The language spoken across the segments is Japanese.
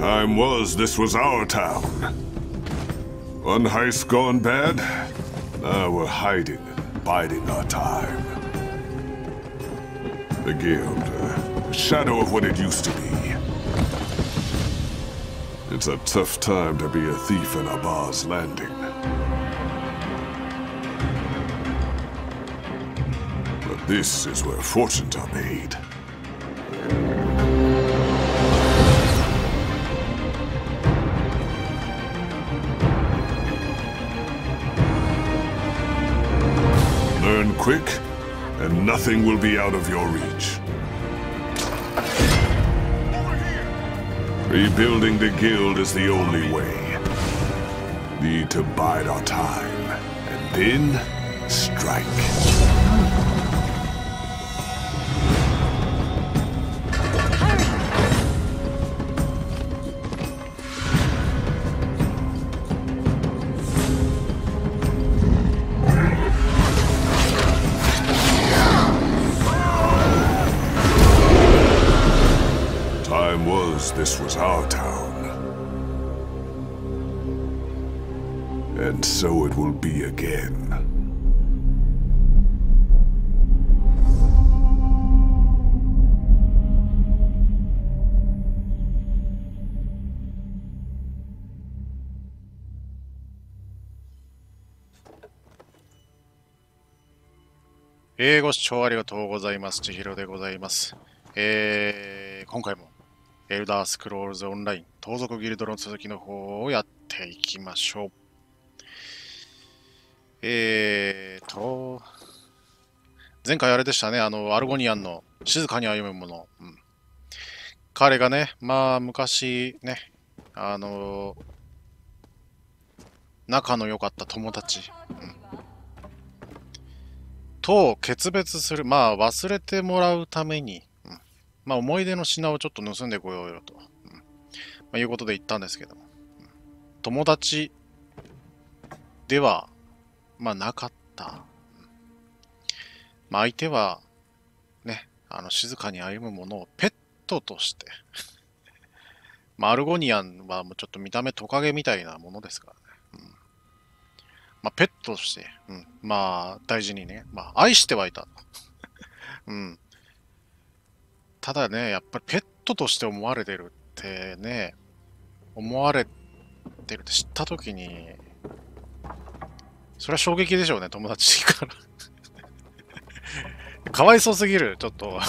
Time was this was our town. One heist gone bad. Now we're hiding and biding our time. The guild, a shadow of what it used to be. It's a tough time to be a thief in Abar's Landing. But this is where fortunes are made. Learn quick, and nothing will be out of your reach. Rebuilding the guild is the only way. Need to bide our time, and then strike. This was our town. And so it will be again. ご視聴ありがとうございます。千尋でございます。今回もエルダースクロールズオンライン盗賊ギルドの続きの方をやっていきましょう。前回あれでしたね、アルゴニアンの静かに歩む者。彼がね、まあ昔ね、仲の良かった友達、と決別する、まあ忘れてもらうために、まあ思い出の品をちょっと盗んでこようよと、いうことで言ったんですけども、友達では、まあなかった。まあ相手は、ね、静かに歩むものをペットとして、まあアルゴニアンはもうちょっと見た目トカゲみたいなものですからね。まあペットとして、まあ大事にね、まあ愛してはいた。ただね、やっぱりペットとして思われてるってね、思われてるって知ったときに、それは衝撃でしょうね、友達から。かわいそうすぎる、ちょっと。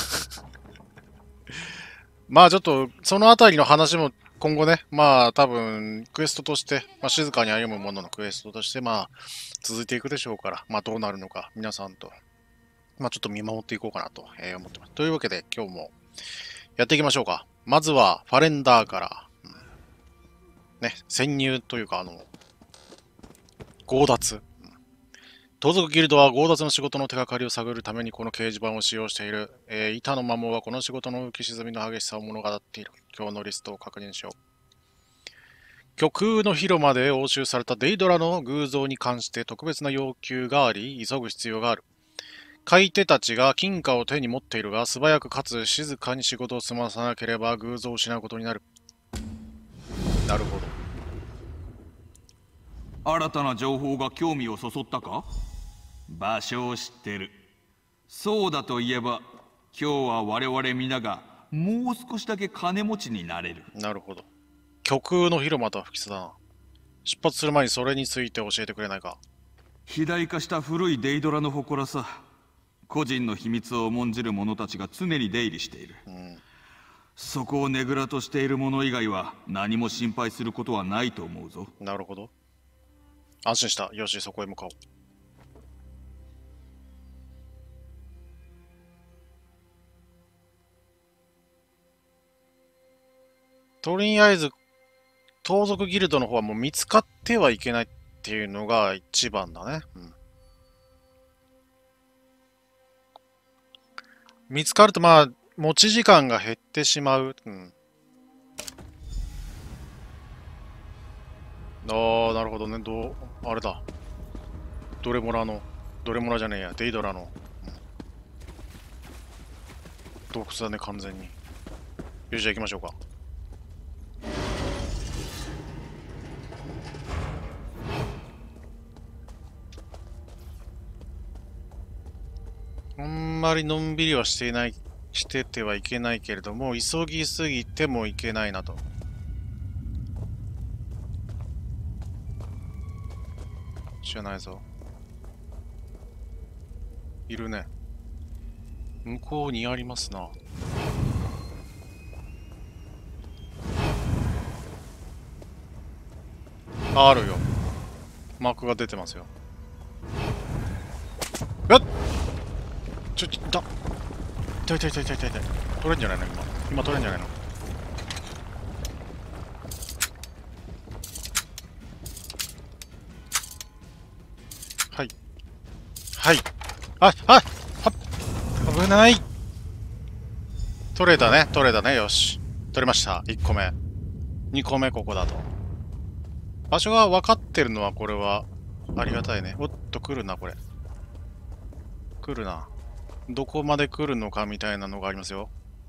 まあちょっと、そのあたりの話も今後ね、まあ多分クエストとして、まあ、静かに歩むもののクエストとして、まあ続いていくでしょうから、まあどうなるのか、皆さんと、まあちょっと見守っていこうかなと思ってます。というわけで、今日もやっていきましょうか。まずは、ファレンダーから、ね、潜入というか、強奪。盗賊ギルドは強奪の仕事の手がかりを探るためにこの掲示板を使用している。板の摩耗はこの仕事の浮き沈みの激しさを物語っている。今日のリストを確認しよう。極右の広間で押収されたデイドラの偶像に関して特別な要求があり、急ぐ必要がある。買い手たちが金貨を手に持っているが、素早くかつ静かに仕事を済まさなければ偶像を失うことになる。なるほど。 新たな情報が興味をそそったか？場所を知ってる。そうだといえば、今日は我々皆がもう少しだけ金持ちになれる。 なるほど。極右の広間とは不吉だな。出発する前にそれについて教えてくれないか？ 肥大化した古いデイドラの祠さ。個人の秘密を重んじる者たちが常に出入りしている。そこをねぐらとしている者以外は何も心配することはないと思うぞ。 なるほど。安心した。よし、そこへ向かおう。とりあえず、盗賊ギルドの方はもう見つかってはいけないっていうのが一番だね。見つかるとまあ、持ち時間が減ってしまう。ああ、なるほどね。あれだ。ドレモラじゃねえや、デイドラの、洞窟だね、完全に。よし、じゃあ行きましょうか。 あんまりのんびりはしててはいけないけれども、急ぎすぎてもいけないなと。知らないぞ。いるね。向こうにありますな。あるよ。マークが出てますよ。えっちょ、痛い。取れんじゃないの今取れんじゃないの。はい。危ない。取れたね。よし。取れました。1個目。2個目ここだと。場所が分かってるのはこれはありがたいね。おっと、来るな、これ。来るな。どこまで来るのかみたいなのがありますよ。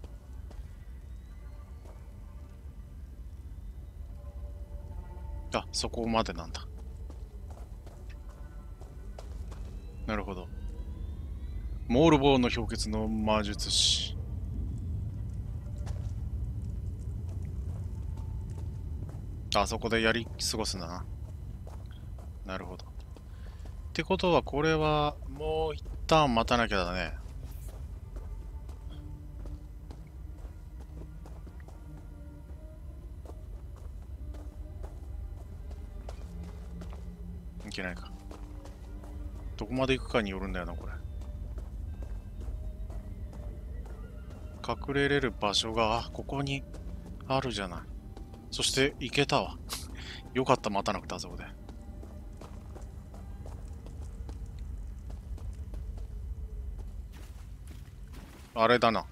あ、そこまでなんだ。なるほど。モールボーンの氷結の魔術師。あそこでやり過ごすんだな。なるほど。ってことは、これはもう一旦待たなきゃだね。いけないか。どこまで行くかによるんだよな、これ。隠れれる場所が、ここにあるじゃない。そして行けたわ。よかった、待たなくて、あそこで。あれだな。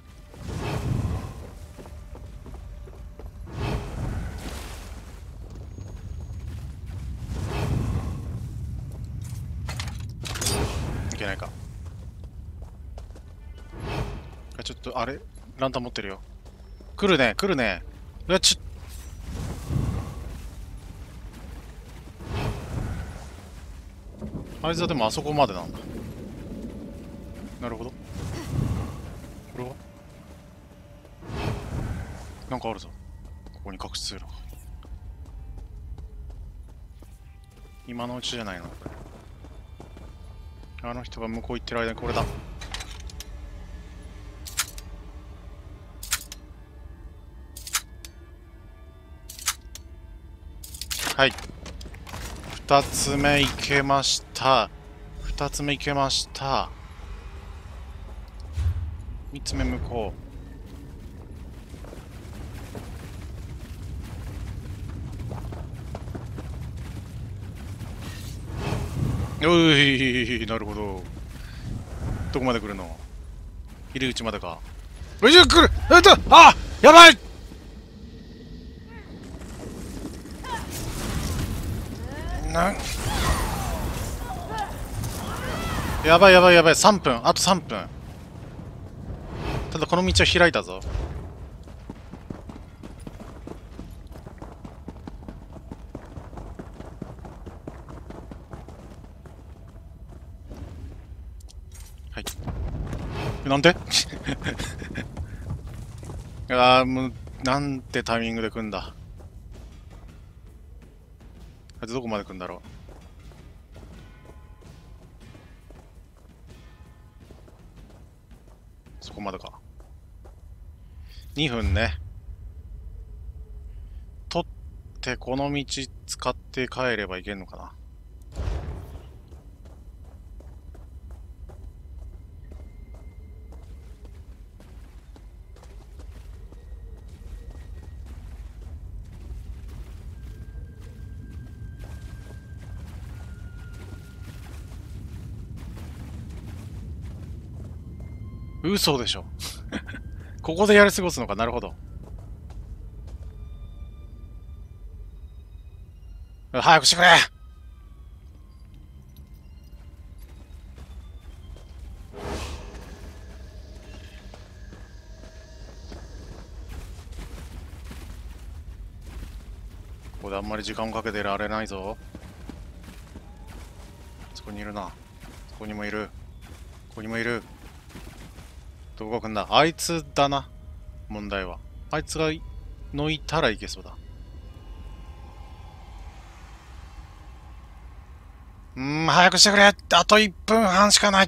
いけないか。ちょっと、あれランタン持ってるよ。来るね。うわ、あいつはでもあそこまでなんだ。なるほど。これはなんかあるぞ。ここに隠し通路が。今のうちじゃないのこれ。あの人が向こう行ってる間にこれだ。はい。2つ目いけました。3つ目向こう。おい、なるほど。どこまで来るの？入り口までか。来る！あ！やばい！やばい。3分。あと3分。ただこの道は開いたぞ。はい。なんでああ、もう、なんてタイミングで来んだ。あいつどこまで来んだろう。そこまでか。2分ね。取ってこの道使って帰ればいけんのかな。嘘でしょ。ここでやり過ごすのか。なるほど。早くしてくれ。ここであんまり時間かけてられないぞ。そこにいるな。ここにもいる。 と動くんだ。あいつだな。問題は。あいつがのいたらいけそうだ。早くしてくれ。あと1分半しかない。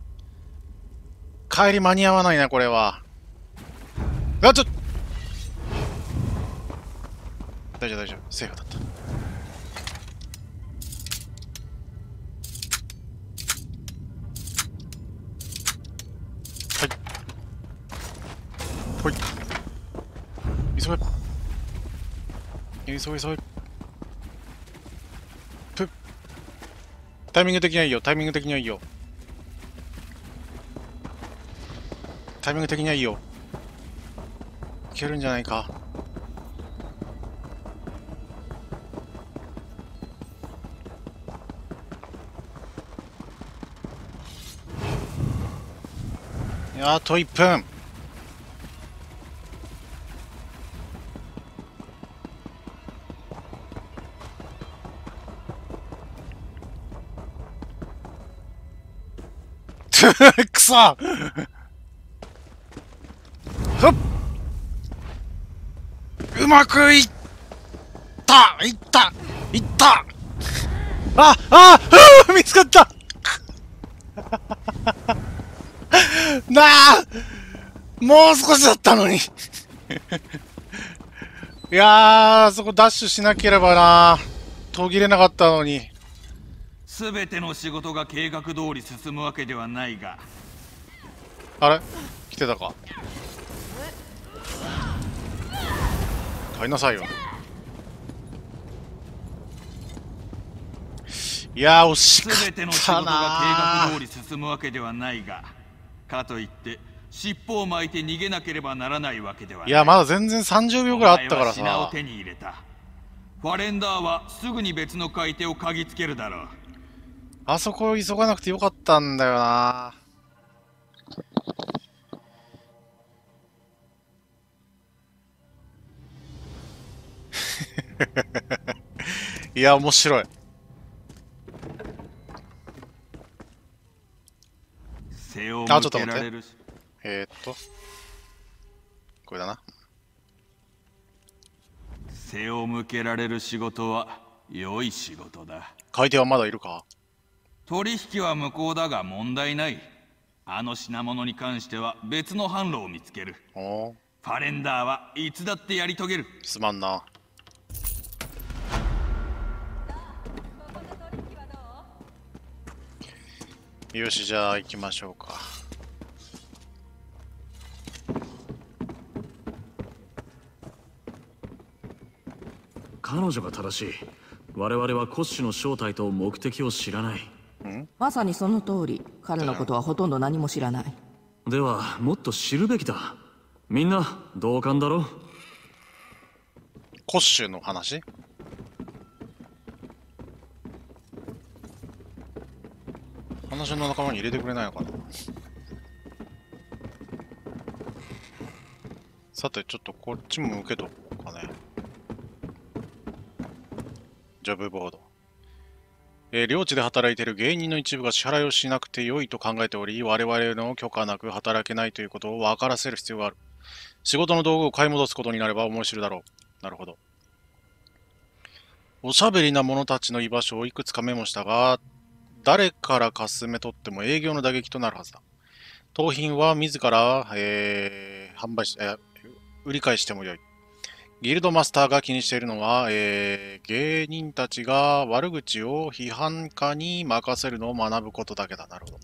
帰り間に合わないな、これは。大丈夫、大丈夫。セーフだった。はい。急げ。急げ。タイミング的にはいいよ。タイミング的にはいいよ。いけるんじゃないか。あと1分。くそ。うまくいった見つかったなあ、もう少しだったのにいやー、そこダッシュしなければな。途切れなかったのに。 全ての仕事が計画通り進むわけではないが。 あれ来てたか。帰んなさいよ。いやー、惜しかったな。 全ての仕事が計画通り進むわけではないが、かといって尻尾を巻いて逃げなければならないわけではない。 いや、まだ全然30秒ぐらいあったからさ。 品を手に入れた。ファレンダーはすぐに別の買い手を嗅ぎつけるだろう。 あそこ急がなくてよかったんだよな。いや、面白い。 背を向けられる。 これだな。 背を向けられる仕事は良い仕事だ。 買い手はまだいるか。 取引は無効だが問題ない。あの品物に関しては別の販路を見つける。ファレンダーはいつだってやり遂げる。 すまんな。よし、じゃあ行きましょうか。 彼女が正しい。我々はコッシュの正体と目的を知らない。 まさにその通り。彼のことはほとんど何も知らない。 ではもっと知るべきだ。みんな同感だろ。 コッシュの話。話の仲間に入れてくれないのかな。さて、ちょっとこっちも受けとこうかね。ジョブボード。領地で働いている芸人の一部が支払いをしなくて良いと考えており、我々の許可なく働けないということを分からせる必要がある。仕事の道具を買い戻すことになれば面白いだろう。なるほど。おしゃべりな者たちの居場所をいくつかメモしたが、誰からかすめ取っても営業の打撃となるはずだ。盗品は自ら、販売し、売り買いしてもよい。ギルドマスターが気にしているのは、芸人たちが悪口を批判家に任せるのを学ぶことだけだ。なるほど。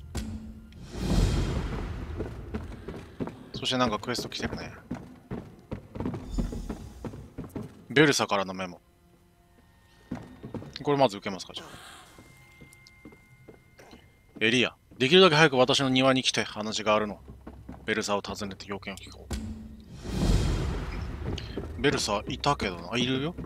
そしてなんかクエスト来てるね。ベルサからのメモ。これまず受けますか、じゃあ。エリア、できるだけ早く私の庭に来て話があるの。ベルサを訪ねて要件を聞こう。ベルサいたけどな。いるよ。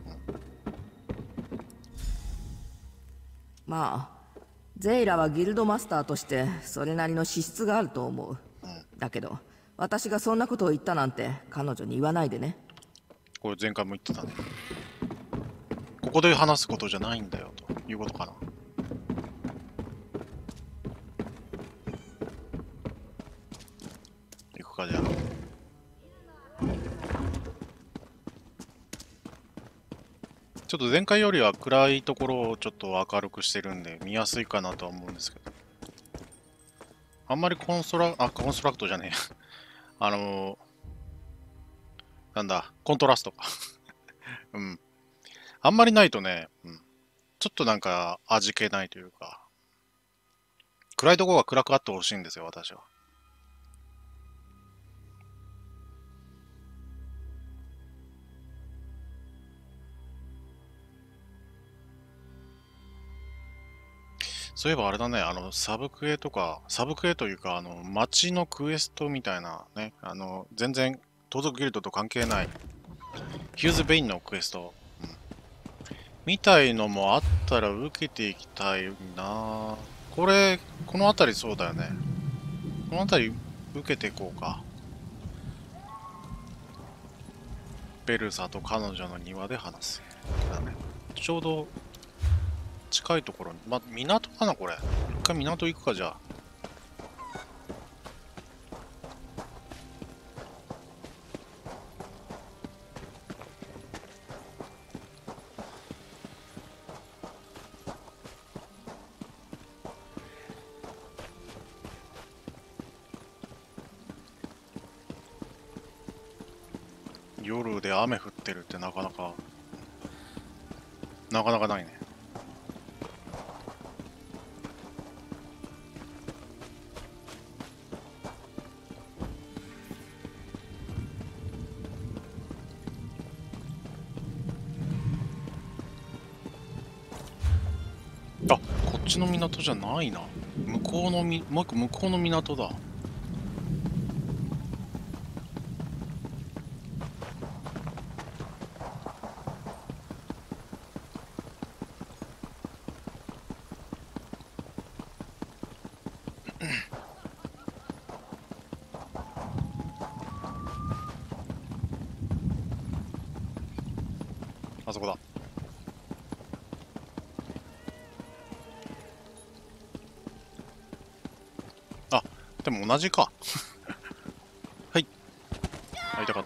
まあゼイラはギルドマスターとしてそれなりの資質があると思う。だけど私がそんなことを言ったなんて彼女に言わないでね。 これ前回も言ってたね。ここで話すことじゃないんだよということかな。行くかじゃあ。ちょっと前回よりは暗いところをちょっと明るくしてるんで見やすいかなとは思うんですけど。あんまりコンストラクトじゃねえ。なんだ、コントラストか。うん。あんまりないとね、うん、ちょっとなんか味気ないというか、暗いところが暗くあってほしいんですよ、私は。そういえばあれだね、サブクエというか、街のクエストみたいなね、全然、盗賊ギルドと関係ない、ヒューズ・ベインのクエスト、うん、みたいのもあったら受けていきたいな。この辺りそうだよね。この辺り受けていこうか。ベルサと彼女の庭で話す。だね。ちょうど、近いところに、港かなこれ。一回港行くかじゃあ。夜で雨降ってるってなかなかないね。あ、こっちの港じゃないな。もう一個向こうの港だ。あそこだ。あ、でも同じか。はい。会いたかった。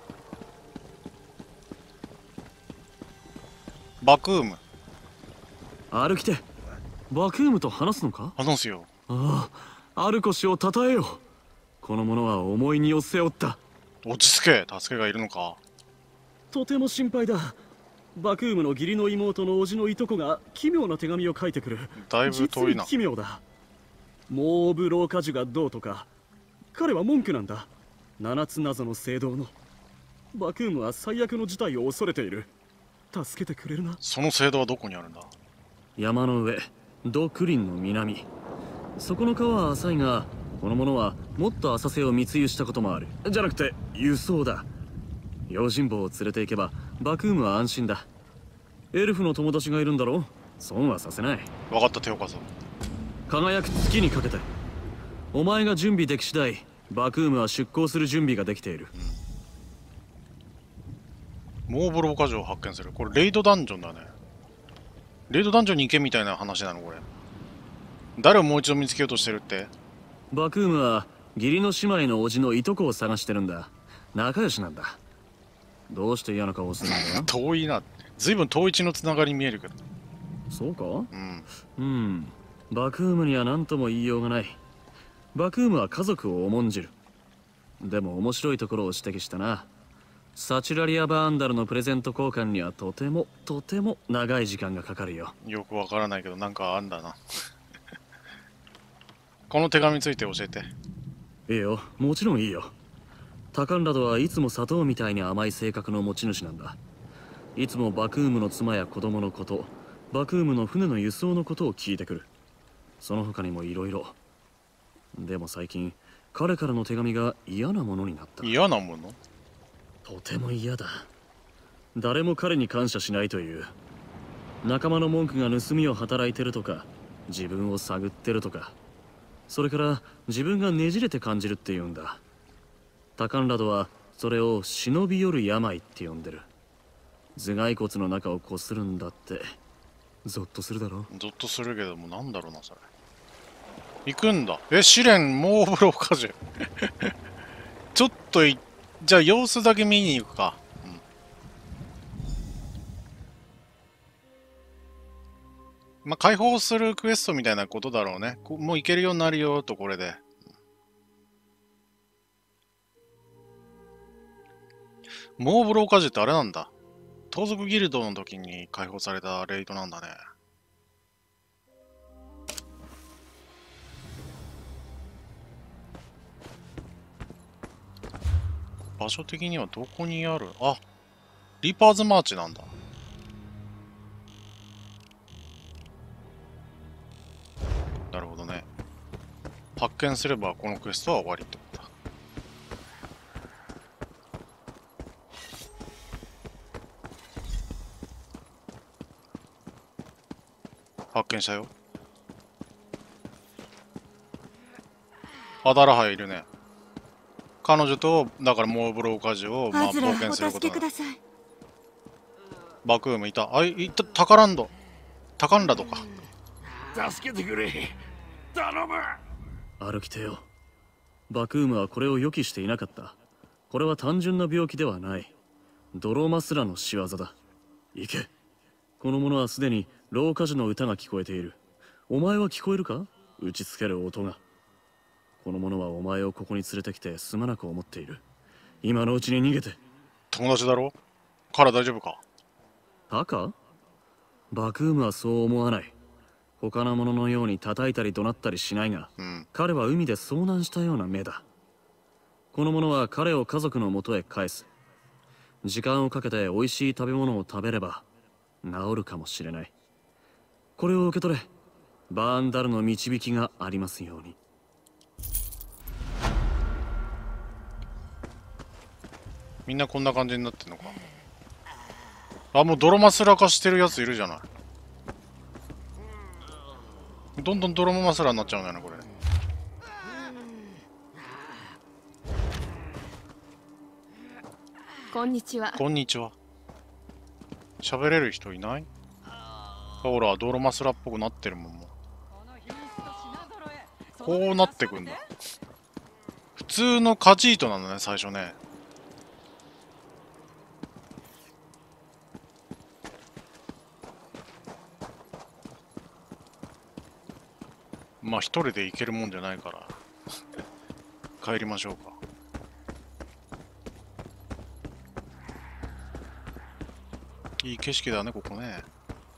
バクーム。 歩きて、バクームと話すのか？ 話すよ。 ああ、アルコ氏を称えよう。この者は重い荷を背負った。 落ち着け。助けがいるのか。 とても心配だ。バクームの義理の妹の叔父のいとこが奇妙な手紙を書いてくる。 だいぶ遠いな。 実に奇妙だ。モーブ老果樹がどうとか。彼は文句なんだ。七つ謎の聖堂の。バクームは最悪の事態を恐れている。助けてくれるな。 その聖堂はどこにあるんだ？ 山の上、ドクリンの南。そこの川は浅いが、この者はもっと浅瀬を密輸したこともある。じゃなくて輸送だ。用心棒を連れて行けばバクームは安心だ。エルフの友達がいるんだろう。損はさせない。 分かった、手を貸そう。 輝く月にかけて。お前が準備でき次第、バクームは出港する準備ができている。 モーブローカ城を発見する。これレイドダンジョンだね。レイドダンジョンに行けみたいな話なのこれ。誰をもう一度見つけようとしてるって？ バクームは義理の姉妹の叔父のいとこを探してるんだ。仲良しなんだ。どうして嫌な顔をするんだよ。 遠いな。随分遠い地のつながりに見えるけど。 そうか？ うん。 バクームには何とも言いようがない。バクームは家族を重んじる。でも面白いところを指摘したな。サチュラリア・バーンダルのプレゼント交換にはとても長い時間がかかるよ。 よくわからないけどなんかあんだな。この手紙について教えて。 いいよ、もちろんいいよ。タカンラドはいつも砂糖みたいに甘い性格の持ち主なんだ。いつもバクームの妻や子供のこと、バクームの船の輸送のことを聞いてくる。その他にもいろいろ。でも最近彼からの手紙が嫌なものになった。 嫌なもの？ とても嫌だ。誰も彼に感謝しないという。仲間の文句が盗みを働いてるとか、自分を探ってるとか、それから自分がねじれて感じるって言うんだ。タカンラドはそれを忍び寄る病って呼んでる。頭蓋骨の中をこするんだって。ゾッとするだろ。 ゾッとするけども、なんだろうなそれ。行くんだ。試練モーブローカジュ。 ちょっとじゃあ様子だけ見に行くか。まあ、解放するクエストみたいなことだろうね。もう行けるようになるよと、これで。モーブローカジってあれなんだ。盗賊ギルドの時に解放されたレイドなんだね。場所的にはどこにある？あ、リーパーズマーチなんだ。なるほどね。発見すればこのクエストは終わりってことだ。発見したよ。アダラハいるね。彼女と、だからモーブローカジを、まあ、冒険することだ。バクームいた。あ、いた、タカランドか。 助けてくれ。頼む。 歩き手よ。バクームはこれを予期していなかった。これは単純な病気ではない。ドロマスラの仕業だ。行け。この者はすでに老歌樹の歌が聞こえている。お前は聞こえるか？打ちつける音が。この者はお前をここに連れてきてすまなく思っている。今のうちに逃げて。 友達だろ？彼大丈夫か？ タカ？バクームはそう思わない。他の者のように叩いたり怒鳴ったりしないが、彼は海で遭難したような目だ。この者は彼を家族のもとへ返す。時間をかけて美味しい食べ物を食べれば治るかもしれない。これを受け取れ。バーンダルの導きがありますように。 みんなこんな感じになってんのか。あ、もう泥マスラ化してるやついるじゃない。どんどん泥マスラになっちゃうんだよね、これ。 こんにちは。 こんにちは。喋れる人いない？ほら、泥マスラっぽくなってるもん。もうこうなってくんだ。普通のカジートなんだね、最初ね。まあ一人で行けるもんじゃないから帰りましょうか。いい景色だね、ここね。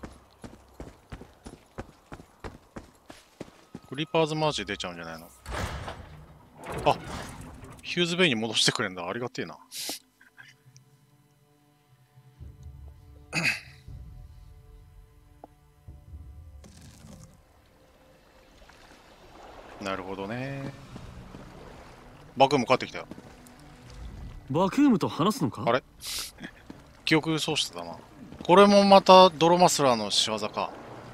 リーパーズマーチ出ちゃうんじゃないの？あ、ヒューズベイに戻してくれんだ。ありがてえな。なるほどね。バクーム帰ってきたよ。 バクームと話すのか？ あれ記憶喪失だな。これもまたドロマスラーの仕業か。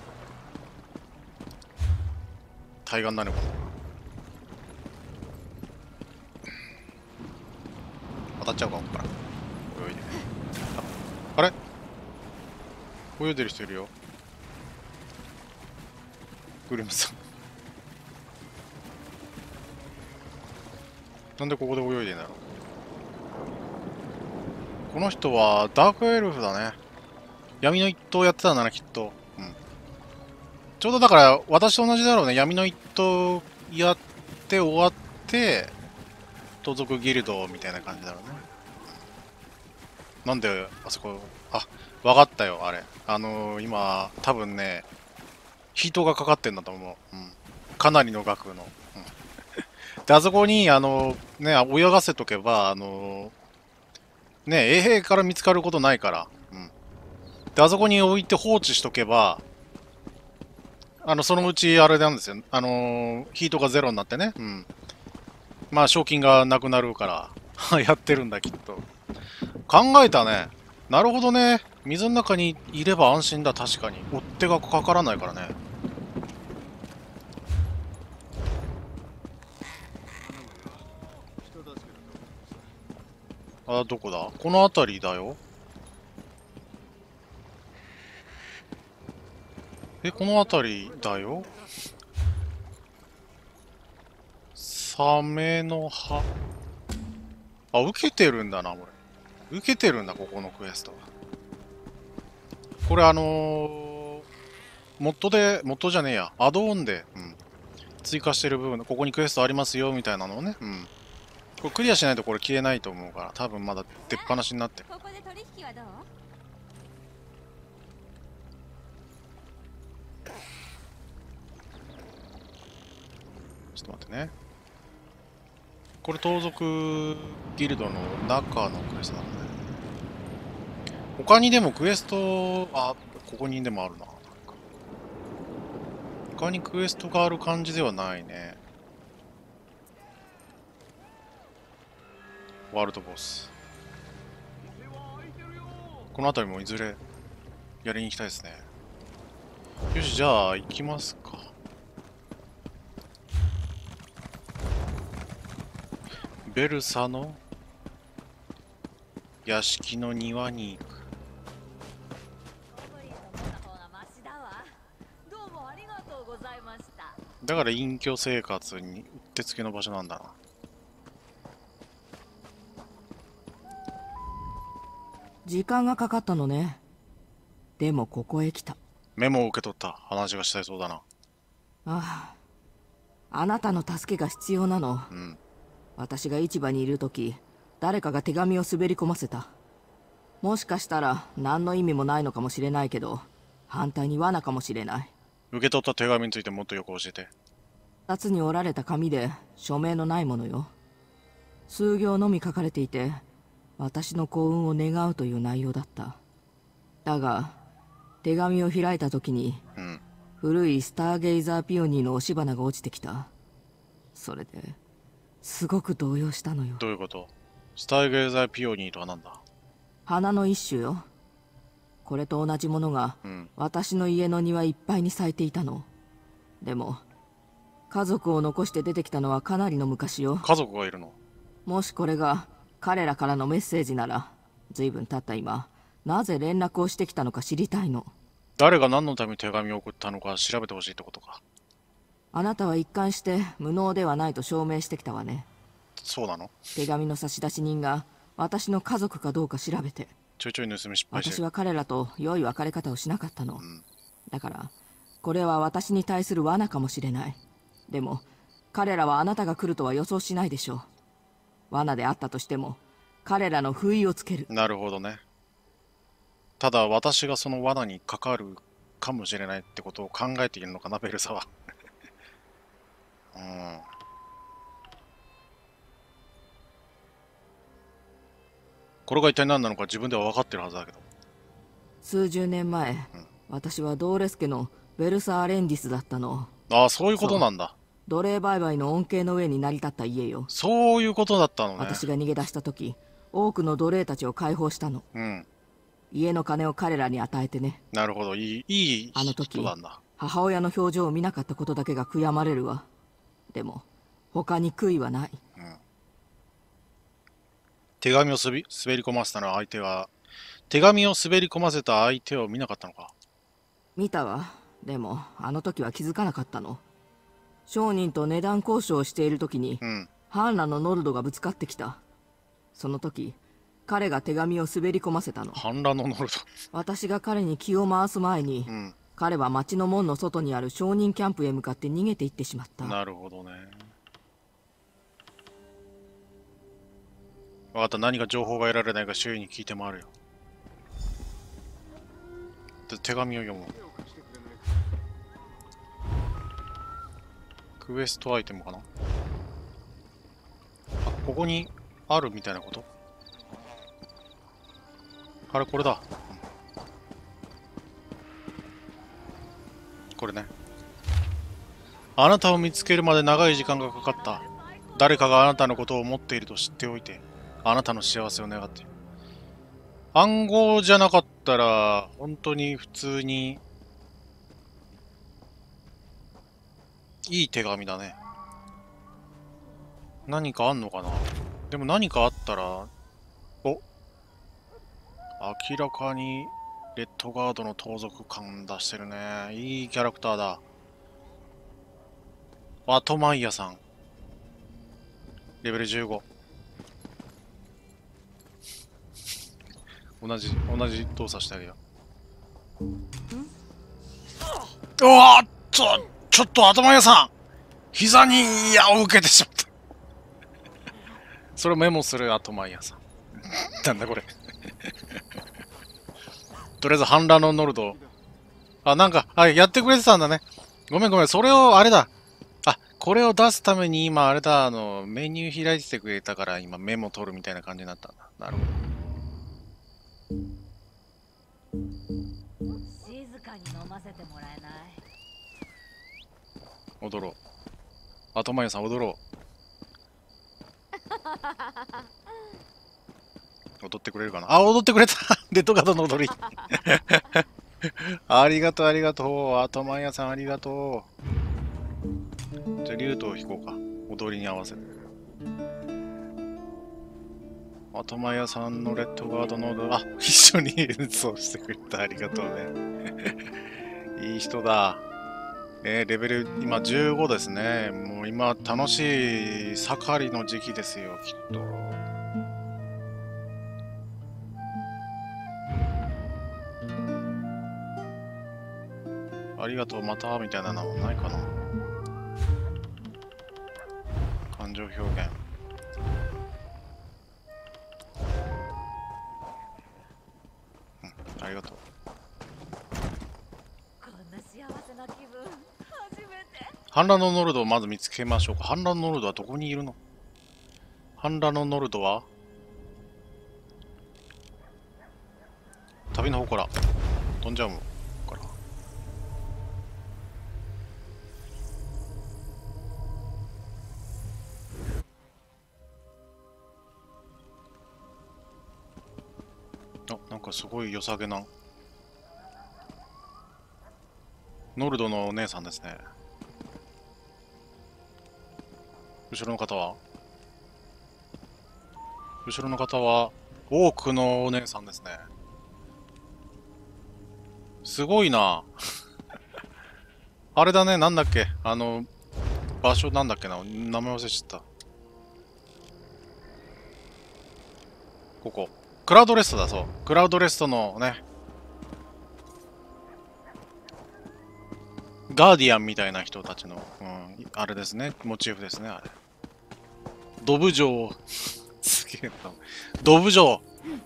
対岸なのかな。当たっちゃうか、ここから。泳いで。あれ泳いでる人いるよ。グリムさん。なんでここで泳いでんだろう。この人はダークエルフだね。闇の一党やってたんだな、きっと。うん。ちょうどだから、私と同じだろうね。闇の一党やって終わって、盗賊ギルドみたいな感じだろうね。なんで、あそこ、あ、わかったよ、あれ。今、多分ね、ヒートがかかってんだと思う。うん。かなりの額の。で、あそこに、ね、泳がせとけば、ね、衛兵から見つかることないから。うん。で、あそこに置いて放置しとけば、そのうち、あれなんですよ。ヒートがゼロになってね。うん。まあ、賞金がなくなるから、やってるんだ、きっと。考えたね。なるほどね。水の中にいれば安心だ、確かに。追っ手がかからないからね。あ、どこだ？この辺りだよ。この辺りだよ。サメの葉。 あ、受けてるんだな、これ。受けてるんだ、ここのクエストは。これモッドじゃねえや。アドオンで、追加してる部分、ここにクエストありますよ、みたいなのをね。これクリアしないとこれ消えないと思うから、多分まだ出っ放しになってる。 ここで取引はどう？ ちょっと待ってね。これ盗賊ギルドの中のクエストだね。他にでもクエスト、あ、ここにでもあるな。他にクエストがある感じではないね。ワールドボス。この辺りもいずれやりに行きたいですね。よし、じゃあ行きますか。ベルサの屋敷の庭に行く。だから隠居生活にうってつけの場所なんだな。 時間がかかったのね。でもここへ来た。 メモを受け取った。話がしたいそうだな。 ああ、あなたの助けが必要なの。私が市場にいるとき、誰かが手紙を滑り込ませた。もしかしたら何の意味もないのかもしれないけど、反対に罠かもしれない。 受け取った手紙についてもっとよく教えて。 2つに折られた紙で署名のないものよ。数行のみ書かれていて、私の幸運を願うという内容だった。だが手紙を開いた時に、古いスターゲイザーピオニーの押し花が落ちてきた。それですごく動揺したのよ。 どういうこと？スターゲイザーピオニーとは何だ？ 花の一種よ。これと同じものが、私の家の庭いっぱいに咲いていたの。でも家族を残して出てきたのはかなりの昔よ。 家族がいるの？ もしこれが彼らからのメッセージなら、随分経った今なぜ連絡をしてきたのか知りたいの。 誰が何のために手紙を送ったのか調べてほしいってことか。 あなたは一貫して無能ではないと証明してきたわね。 そうなの？ 手紙の差出人が私の家族かどうか調べて。 ちょいちょい盗み失敗してる。 私は彼らと良い別れ方をしなかったの。だからこれは私に対する罠かもしれない。でも彼らはあなたが来るとは予想しないでしょう。罠であったとしても彼らの不意をつける。 なるほどね。ただ私がその罠にかかるかもしれないってことを考えているのかな、ベルサは。これが一体何なのか自分では分かってるはずだけど。 数十年前、私はドーレス家のベルサ・アレンディスだったの。 ああ、そういうことなんだ。 奴隷売買の恩恵の上に成り立った家よ。 そういうことだったのね。 私が逃げ出した時、多くの奴隷たちを解放したの。家の金を彼らに与えてね。 なるほど、いいあの時人なんだ。 母親の表情を見なかったことだけが悔やまれるわ。でも他に悔いはない。 手紙を滑り込ませたのは相手は、手紙を滑り込ませた相手を見なかったのか？ 見たわ。でもあの時は気づかなかったの。商人と値段交渉をしている時に、ハンラのノルドがぶつかってきた。その時彼が手紙を滑り込ませたの。 ハンラのノルド。 私が彼に気を回す前に、彼は町の門の外にある商人キャンプへ向かって逃げていってしまった。 なるほどね。分かった。何か情報が得られないか周囲に聞いて回るよ。で、手紙を読む。クエストアイテムかな。あ、ここにあるみたいなこと？あれ、これだ。これね。あなたを見つけるまで長い時間がかかった。誰かがあなたのことを思っていると知っておいて、あなたの幸せを願っている。暗号じゃなかったら、本当に普通に、いい手紙だね。何かあんのかな？でも何かあったら、お、明らかにレッドガードの盗賊感出してるね。いいキャラクターだ。ワトマイヤさん。レベル15。 同じ動作してあげよう。うわーちょっと頭屋さん膝に矢を受けてしまったそれをメモする頭屋さんなんだこれとりあえず反乱のノルド。あ、なんか、やってくれてたんだね。ごめん、それを、あれだ。あ、これを出すために今、あれだ、メニュー開いててくれたから、今メモ取るみたいな感じになったんだ。なるほど。 静かに飲ませてもらえない？ 踊ろう。頭屋さん踊ろう。踊ってくれるかなあ、踊ってくれたレッドカードの踊りありがとう、頭屋さんありがとう。じゃあ、リュートを弾こうか。踊りに合わせて。頭屋さんのレッドガードの踊り、あ、一緒に演奏してくれた。ありがとうね。いい人だ。レベル、今15ですね。もう今、楽しい盛りの時期ですよ、きっと。ありがとう、またみたいなのはないかな。感情表現。ありがとう。 こんな幸せな気分、初めて。 反乱のノルドをまず見つけましょうか。反乱のノルドはどこにいるの？反乱のノルドは旅の方から飛んじゃうもん。なんかすごい良さげなノルドのお姉さんですね。後ろの方はオークのお姉さんですね。すごいなあれだね、なんだっけ、場所なんだっけな、名前忘れちゃった。ここクラウドレストだ。そう、クラウドレストのね、ガーディアンみたいな人たちの、あれですね、モチーフですね、あれ。ドブ城すげえな、ドブ城。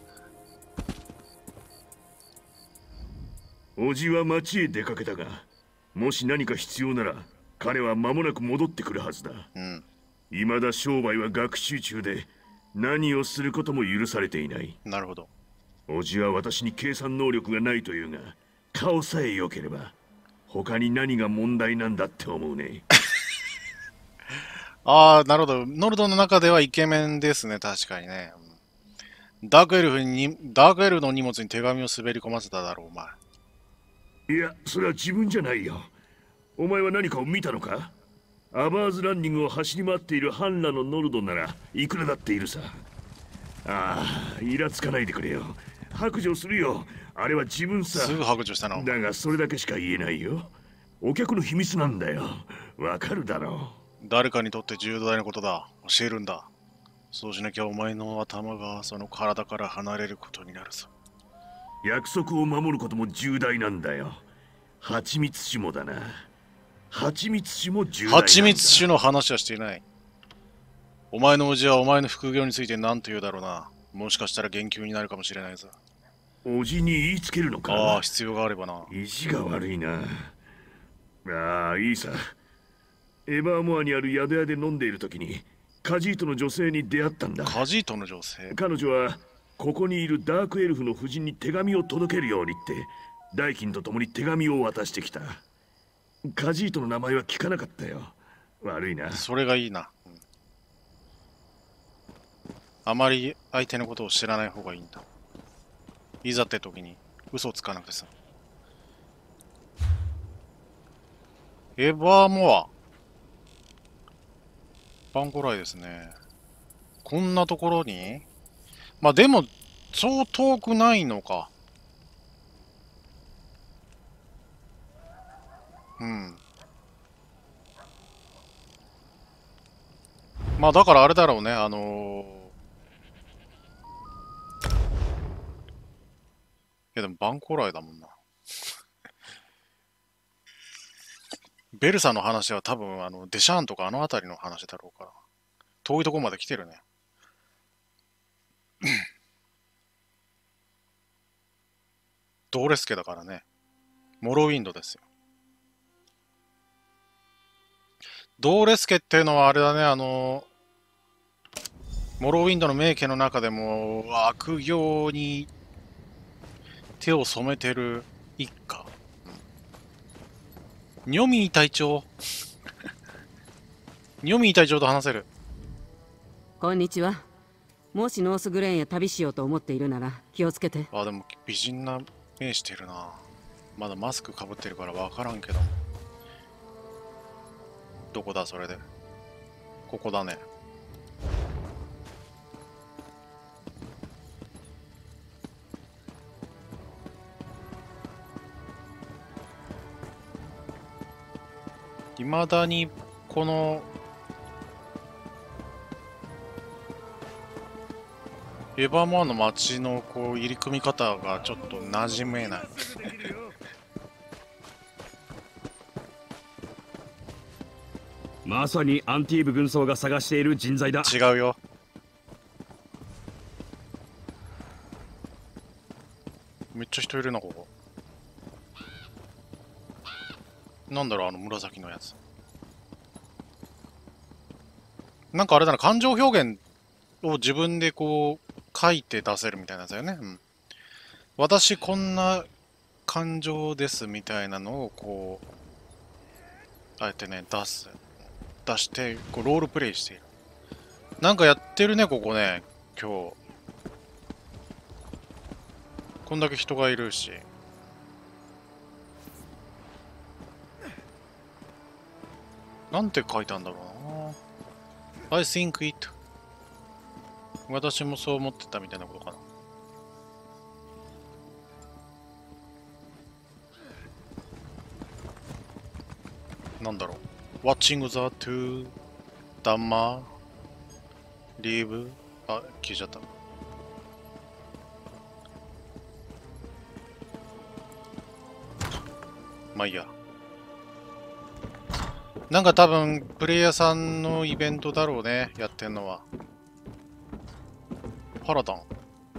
おじは町へ出かけたが、もし何か必要なら彼は間もなく戻ってくるはずだ。未だ商売は学習中で、何をすることも許されていない。 なるほど。 おじは私に計算能力がないというが、顔さえ良ければ他に何が問題なんだって思うね。 ああ、なるほど。ノルドの中ではイケメンですね、確かにね。ダークエルの荷物に手紙を滑り込ませただろう、お前。 いや、それは自分じゃないよ。お前は何かを見たのか？アバーズランニングを走り回っているハンラのノルドならいくらだっているさ。ああ、イラつかないでくれよ。白状するよ。あれは自分さ。 すぐ白状したな。 だがそれだけしか言えないよ。お客の秘密なんだよ。わかるだろう。誰かにとって重大なことだ。教えるんだ。そうしなきゃお前の頭がその体から離れることになるぞ。 約束を守ることも重大なんだよ。蜂蜜種もだな。蜂蜜種も重大なんだ。 蜂蜜種の話はしていない。お前のおじはお前の副業について何と言うだろうな。もしかしたら言及になるかもしれないぞ。 おじに言いつけるのか？ ああ、必要があればな。 意地が悪いな。ああ、いいさ。エバーモアにある宿屋で飲んでいる時にカジートの女性に出会ったんだ。 カジートの女性？ 彼女はここにいるダークエルフの夫人に手紙を届けるようにって代金と共に手紙を渡してきた。カジートの名前は聞かなかったよ。悪いな。 それがいいな。あまり相手のことを知らない方がいいんだ。いざって時に嘘をつかなくてさ。エバーモア。バンコライですね。こんなところに？まあでも、そう遠くないのか。まあだからあれだろうね、 やでもバンコライだもんな。ベルサの話は多分デシャーンとかあの辺りの話だろうから。遠いとこまで来てるね。ドーレスケだからね。モロウィンドですよ。ドーレスケっていうのはあれだね、モロウィンドの名家の中でも悪行に手を染めてる一家。ニョミー隊長。ニョミー隊長と話せる。 こんにちは。もしノースグレーンへ旅しようと思っているなら気をつけて。 あ、でも美人な目してるな。まだマスクかぶってるから分からんけど。どこだそれで。ここだね。いまだにこのエヴァモアの街のこう入り組み方がちょっと馴染めない。 まさにアンティーブ軍曹が探している人材だ。 違うよ。めっちゃ人いるなここ。なんだろう紫のやつ。なんかあれだな、感情表現を自分でこう書いて出せるみたいなやつだよね。うん。私こんな感情ですみたいなのをこうあえてね出してこうロールプレイしている。なんかやってるねここね今日。こんだけ人がいるし。なんて書いたんだろうな。I think it。私もそう思ってたみたいなことかな。なんだろう。Watching the two Dhamma leave。あ、消えちゃった。まあいいや。なんか多分プレイヤーさんのイベントだろうね、やってんのは。パラダン。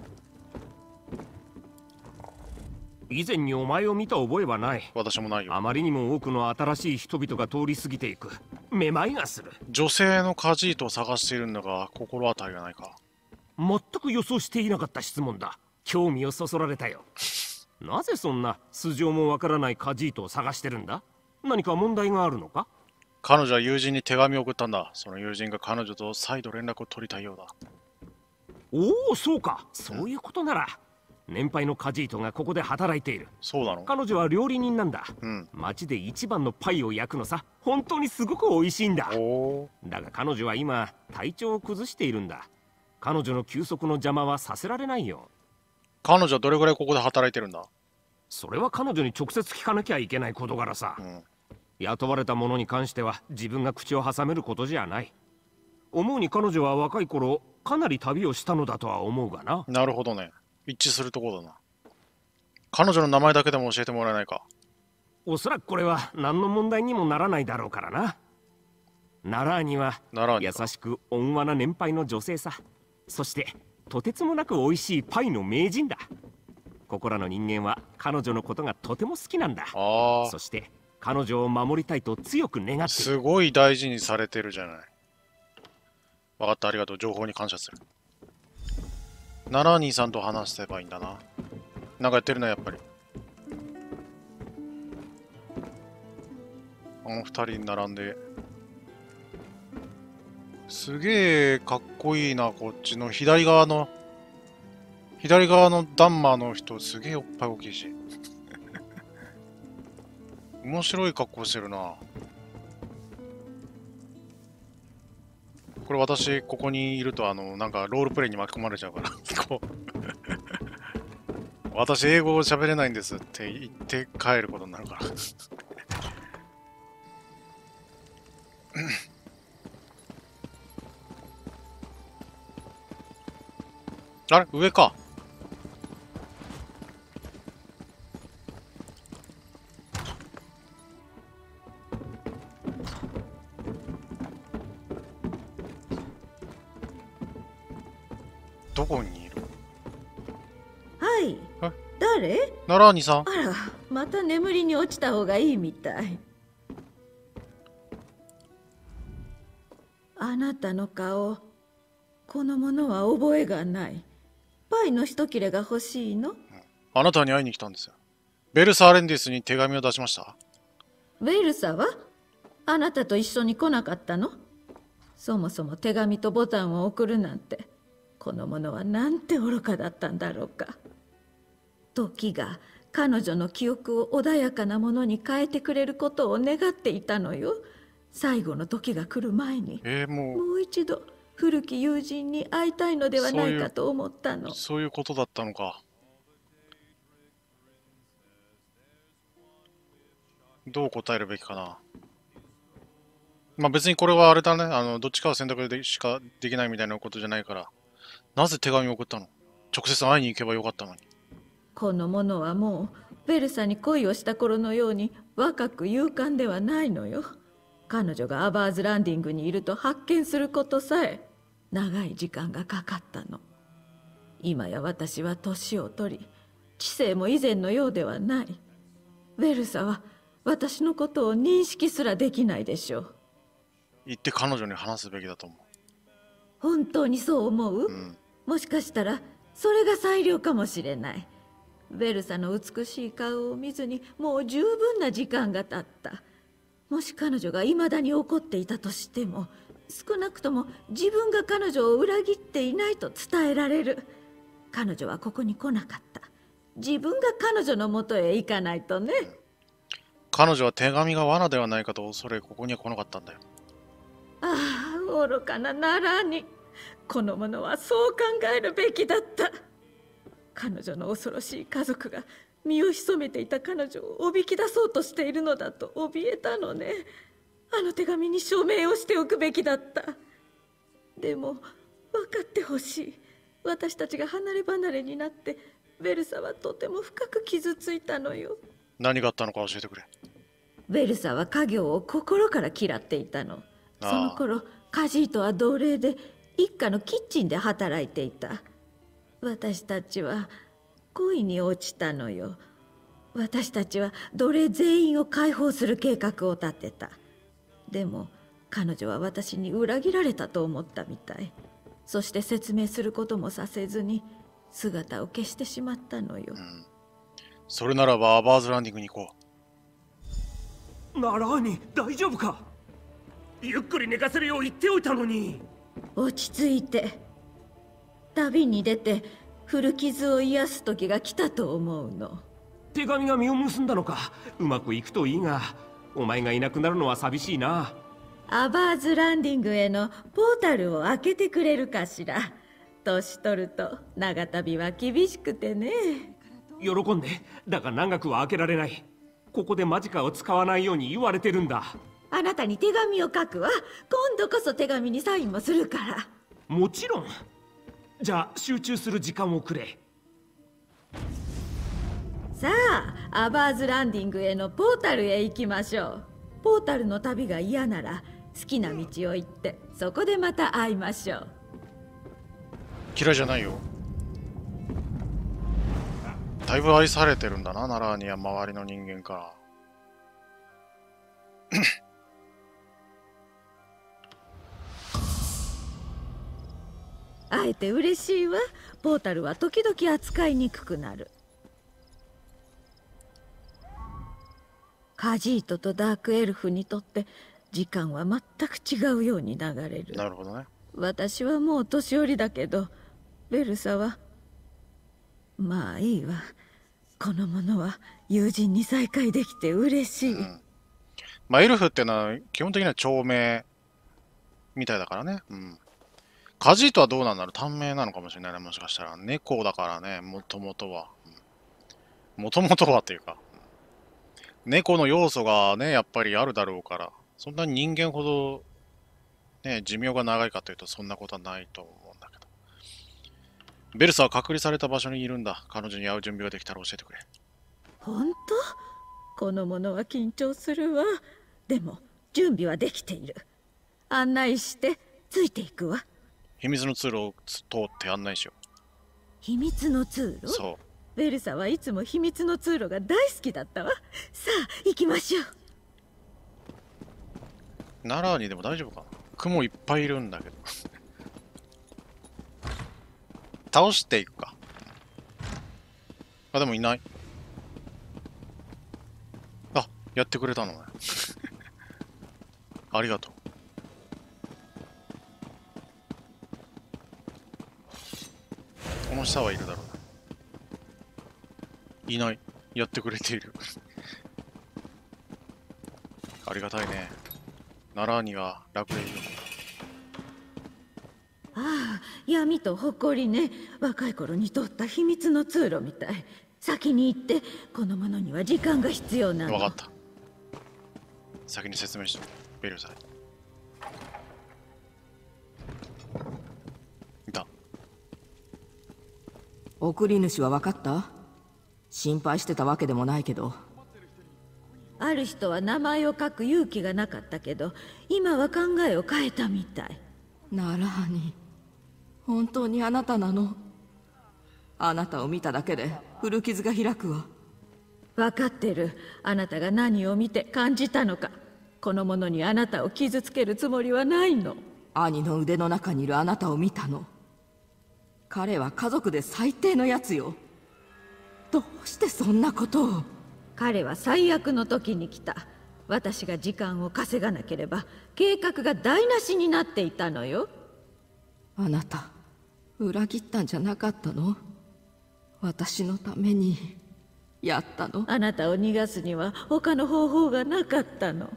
以前にお前を見た覚えはない。 私もないよ。 あまりにも多くの新しい人々が通り過ぎていく。めまいがする。 女性のカジートを探しているんだが心当たりがないか。 全く予想していなかった質問だ。興味をそそられたよ。なぜそんな素性もわからないカジートを探してるんだ？何か問題があるのか？ 彼女は友人に手紙を送ったんだ。その友人が彼女と再度連絡を取りたいようだ。 おお、そうか。そういうことなら、年配のカジートがここで働いている。 そうなの？ 彼女は料理人なんだ。 うん。 町で一番のパイを焼くのさ。本当にすごく美味しいんだ。だが彼女は今体調を崩しているんだ。彼女の休息の邪魔はさせられないよ。 彼女はどれぐらいここで働いてるんだ？ それは彼女に直接聞かなきゃいけない事柄さ。 うん。 雇われた者に関しては自分が口を挟めることじゃない。思うに彼女は若い頃かなり旅をしたのだとは思うがな。 なるほどね。一致するところだな。彼女の名前だけでも教えてもらえないか。 おそらくこれは何の問題にもならないだろうからな。ナラーニは優しく温和な年配の女性さ。そしてとてつもなく美味しいパイの名人だ。ここらの人間は彼女のことがとても好きなんだ。そして彼女を守りたいと強く願って。 すごい大事にされてるじゃない。分かった、ありがとう。情報に感謝する。ナラーニーさんと話せばいいんだな。なんかやってるな、やっぱり。あの二人並んで。すげえかっこいいな、こっちの左側のダンマーの人、すげえおっぱい大きいし。面白い格好してるな。これ私、ここにいると、なんかロールプレイに巻き込まれちゃうから。こう私、英語を喋れないんですって言って帰ることになるから。あれ上か。 どこにいる？ はい。誰？ 奈良兄さん。 あら、また眠りに落ちた方がいいみたい。あなたの顔、このものは覚えがない。パイの一切れが欲しいの？ あなたに会いに来たんですよ。ベルサ・アレンディスに手紙を出しました。 ベルサは？あなたと一緒に来なかったの？そもそも手紙とボタンを送るなんて、このものはなんて愚かだったんだろうか。時が彼女の記憶を穏やかなものに変えてくれることを願っていたのよ。最後の時が来る前に、もう一度古き友人に会いたいのではないかと思ったの。 そういうことだったのか。どう答えるべきかな。まあ別にこれはあれだね。どっちかは選択でしかできないみたいなことじゃないから。なぜ手紙を送ったの？直接会いに行けばよかったのに。 このものはもうベルサに恋をした頃のように若く勇敢ではないのよ。彼女がアバーズランディングにいると発見することさえ長い時間がかかったの。今や私は年を取り、知性も以前のようではない。ベルサは私のことを認識すらできないでしょう。 言って彼女に話すべきだと思う。 本当にそう思う？もしかしたらそれが最良かもしれない。ベルサの美しい顔を見ずにもう十分な時間が経った。もし彼女が未だに怒っていたとしても、少なくとも自分が彼女を裏切っていないと伝えられる。彼女はここに来なかった。自分が彼女のもとへ行かないとね。 彼女は手紙が罠ではないかと恐れここには来なかったんだよ。 ああ、愚かなナラに。この者はそう考えるべきだった。彼女の恐ろしい家族が身を潜めていた彼女をおびき出そうとしているのだと怯えたのね。あの手紙に署名をしておくべきだった。でも分かってほしい。私たちが離れ離れになってベルサはとても深く傷ついたのよ。 何があったのか教えてくれ。 ベルサは家業を心から嫌っていたの。その頃カジートは奴隷で一家のキッチンで働いていた。私たちは恋に落ちたのよ。私たちは奴隷全員を解放する計画を立てた。でも彼女は私に裏切られたと思ったみたい。そして説明することもさせずに姿を消してしまったのよ。 それならばアバーズランディングに行こう。ナラーニ、大丈夫か？ゆっくり寝かせるよう言っておいたのに。 落ち着いて。旅に出て古傷を癒す時が来たと思うの。 手紙が実を結んだのか。うまくいくといいが、お前がいなくなるのは寂しいな。 アバーズランディングへのポータルを開けてくれるかしら。年取ると長旅は厳しくてね。 喜んで。だが長くは開けられない。ここでマジカを使わないように言われてるんだ。 あなたに手紙を書くわ。今度こそ手紙にサインもするから。 もちろん。じゃあ集中する時間をくれ。 さあ、アバーズランディングへのポータルへ行きましょう。ポータルの旅が嫌なら好きな道を行ってそこでまた会いましょう。 嫌いじゃないよ。だいぶ愛されてるんだな、ナラーニは周りの人間から。 会えて嬉しいわ。ポータルは時々扱いにくくなる。カジートとダークエルフにとって時間は全く違うように流れる。 なるほどね。 私はもう年寄りだけど、ベルサはまあいいわ。この者は友人に再会できて嬉しい。 まあエルフってのは基本的には長命みたいだからね。カジートはどうなんだろう。短命なのかもしれないね。もしかしたら猫だからね、もともとは。もともとはっていうか、猫の要素がね、やっぱりあるだろうから、そんなに人間ほど、ね、寿命が長いかというと、そんなことはないと思うんだけど。ベルサは隔離された場所にいるんだ。彼女に会う準備ができたら教えてくれ。 本当？この者は緊張するわ。でも、準備はできている。案内して、ついていくわ。 秘密の通路を通って案内しよう。 秘密の通路？ そう。 ベルサはいつも秘密の通路が大好きだったわ。さあ行きましょう。 奈良にでも大丈夫かな。雲いっぱいいるんだけど倒していくか。あ、でもいない。あ、やってくれたのねありがとう。この下はいるだろうな。いない。やってくれているありがたいね。奈良には楽でいいのか。 ああ、闇と誇りね。若い頃に通った秘密の通路みたい。先に行って、この者には時間が必要なの。 分かった。先に説明して、ベルサイ。いた。 送り主は分かった？心配してたわけでもないけど。 ある人は名前を書く勇気がなかったけど、今は考えを変えたみたい。 ナラーニ、本当にあなたなの？あなたを見ただけで古傷が開くわ。 分かってる。あなたが何を見て感じたのか。この者にあなたを傷つけるつもりはないの。 兄の腕の中にいるあなたを見たの。彼は家族で最低のやつよ。どうしてそんなことを。 彼は最悪の時に来た。私が時間を稼がなければ計画が台無しになっていたのよ。 あなた裏切ったんじゃなかったの？私のためにやったの？ あなたを逃がすには他の方法がなかったの。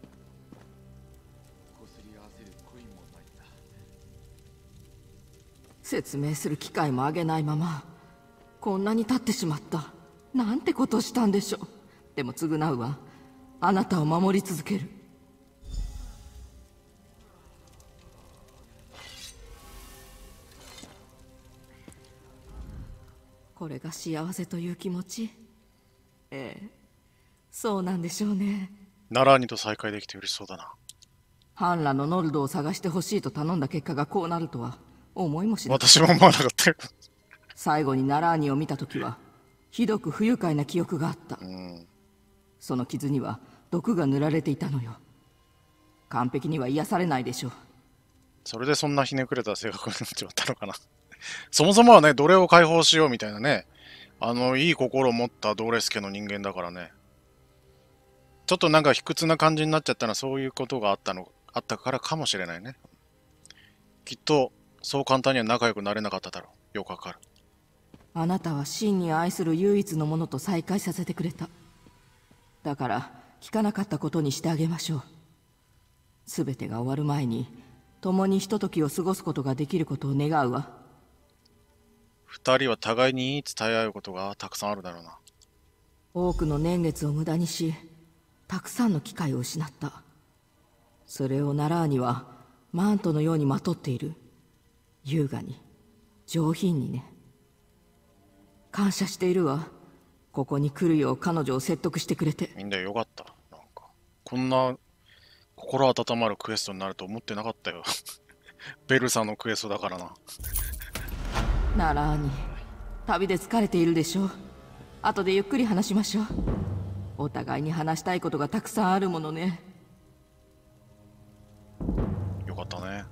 説明する機会もあげないままこんなに経ってしまった。なんてことしたんでしょう。でも償うわ。あなたを守り続ける。これが幸せという気持ち。ええ、そうなんでしょうね。 奈良にと再会できて嬉しそうだな。 ハンラのノルドを探してほしいと頼んだ結果がこうなるとは思いもしなかった。 私も思わなかったよ最後にナラーニを見たときはひどく不愉快な記憶があった。その傷には毒が塗られていたのよ。完璧には癒されないでしょう。 それでそんなひねくれた性格になっちまったのかなそもそもはね、奴隷を解放しようみたいなね、いい心を持ったドーレス家の人間だからね。ちょっとなんか卑屈な感じになっちゃったのはそういうことがあったからかもしれないね。きっとそう簡単には仲良くなれなかっただろう。よくわかる。 あなたは真に愛する唯一のものと再会させてくれた。だから聞かなかったことにしてあげましょう。すべてが終わる前に共にひとときを過ごすことができることを願うわ。 二人は互いに言い伝え合うことがたくさんあるだろうな。 多くの年月を無駄にしたくさんの機会を失った。それをナラーニはマントのようにまとっている。優雅に上品にね。感謝しているわ。ここに来るよう彼女を説得してくれて。 みんなよかった。なんかこんな心温まるクエストになると思ってなかったよベルサのクエストだからな。 ナラーニ、旅で疲れているでしょ。後でゆっくり話しましょう。お互いに話したいことがたくさんあるものね。 よかったね。